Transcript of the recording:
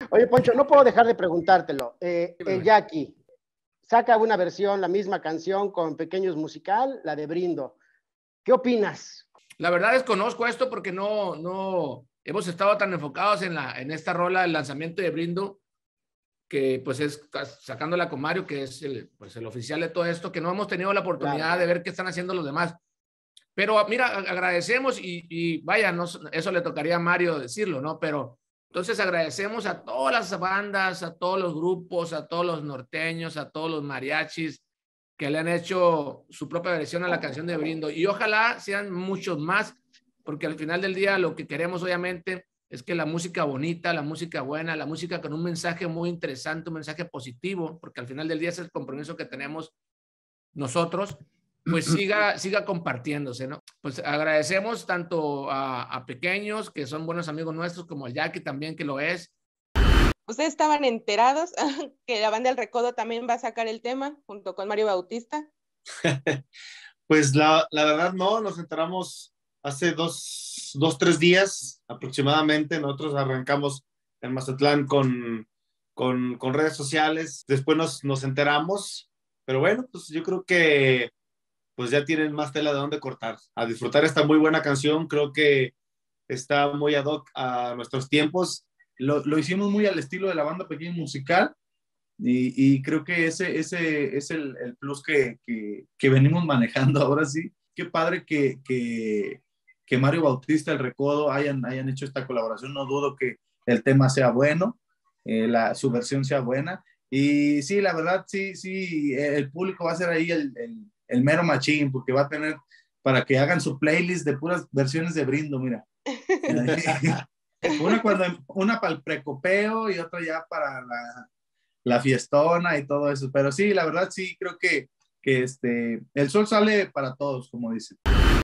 Oye, Poncho, no puedo dejar de preguntártelo. El Dímelo. Jackie saca una versión, la misma canción con pequeños musical, la de Brindo. ¿Qué opinas? La verdad desconozco esto porque no hemos estado tan enfocados en esta rola del lanzamiento de Brindo, que pues es sacándola con Mario, que es pues el oficial de todo esto, que no hemos tenido la Claro. oportunidad de ver qué están haciendo los demás. Pero mira, agradecemos y vaya, no, eso le tocaría a Mario decirlo, ¿no? Pero entonces agradecemos a todas las bandas, a todos los grupos, a todos los norteños, a todos los mariachis que le han hecho su propia versión a la canción de Brindo. Y ojalá sean muchos más, porque al final del día lo que queremos obviamente es que la música bonita, la música buena, la música con un mensaje muy interesante, un mensaje positivo, porque al final del día es el compromiso que tenemos nosotros, pues siga compartiéndose, ¿no? Pues agradecemos tanto a pequeños, que son buenos amigos nuestros, como a Jackie también, que lo es. ¿Ustedes estaban enterados que la banda El Recodo también va a sacar el tema junto con Mario Bautista? Pues la verdad no, nos enteramos hace tres días aproximadamente. Nosotros arrancamos en Mazatlán con redes sociales, después nos enteramos, pero bueno, pues yo creo que pues ya tienen más tela de dónde cortar. A disfrutar esta muy buena canción, creo que está muy ad hoc a nuestros tiempos. Lo hicimos muy al estilo de la banda Pequeño Musical y creo que ese es el plus que venimos manejando ahora sí. Qué padre que Mario Bautista, El Recodo hayan hecho esta colaboración. No dudo que el tema sea bueno, su versión sea buena. Y sí, la verdad, sí, el público va a ser ahí el mero machín, porque va a tener para que hagan su playlist de puras versiones de Brindo, mira. Una para el precopeo y otra ya para la fiestona y todo eso. Pero sí, la verdad sí creo que el sol sale para todos, como dicen.